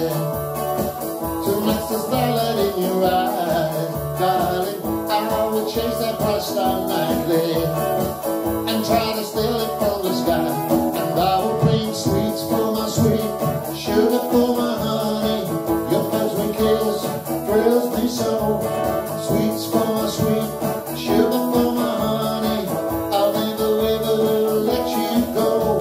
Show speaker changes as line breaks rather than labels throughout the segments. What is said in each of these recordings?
To match the starlight in your eyes, darling, I will chase that bright star nightly and try to steal it from the sky. And I will bring sweets for my sweet, sugar for my honey. Your first sweet kiss thrills me so. Sweets for my sweet, sugar for my honey. I'll never ever let you go.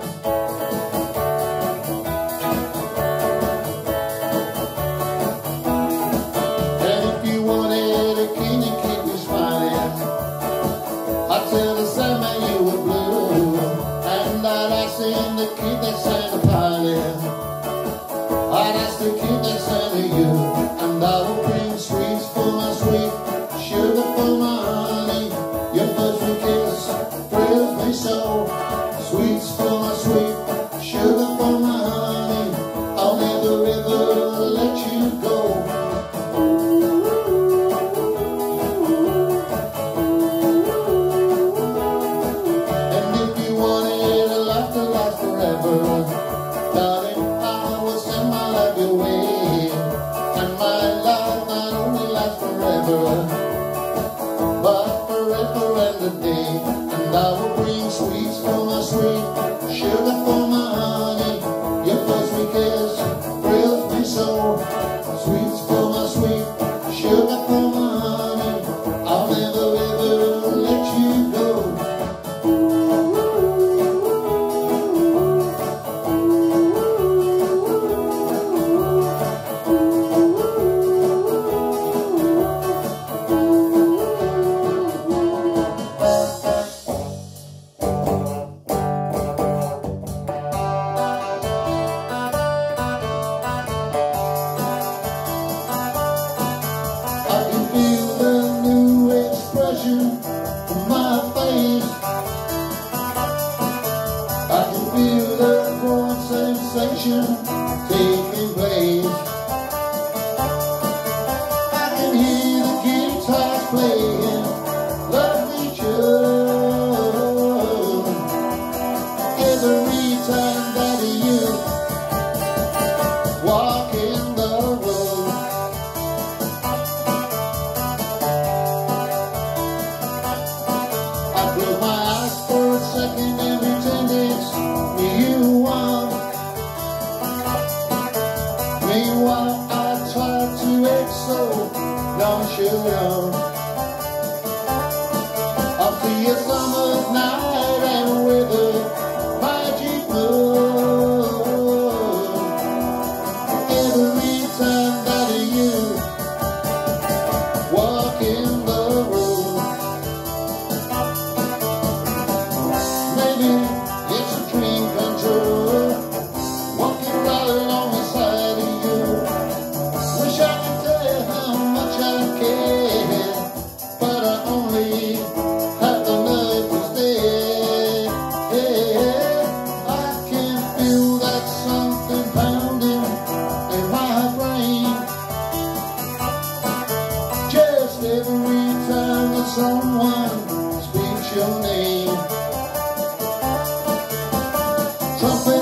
And if you wanted a king and keep me smiling, I'd tell the Sandman you were blue, and I'd ask him to keep that Santa piling. I'd ask to keep that Santa you, and I will bring sweets for my sweet, sugar for my honey. Your first sweet kiss thrills me so. Sweets for my sweet, sugar for my honey. I'll never ever let you go. And if you wanted a life to last forever, darling, I will send my life your way. And my life not only lasts forever, but forever and a day. And I will bring sweets for my sweet, sugar for my honey. Your first sweet kiss thrills me so. Sweets for my sweet, sugar for my honey. I'll never ever let you go. My face, I can feel the growing sensation taking place. I can hear the guitars playing lovely tune every time that you walk in the room. I close my eyes for a second and pretend it's you want. Meanwhile, I try to act so nonchalant. Up to your summer's night and with a magic moon. Every time that you walk in the room. Maybe it's a dream come true, walking right along the side of you. Wish I could tell you how much I care, but I only have the nerve to stay. I can feel that something pounding in my brain, just every time that someone speaks your name. Trumpet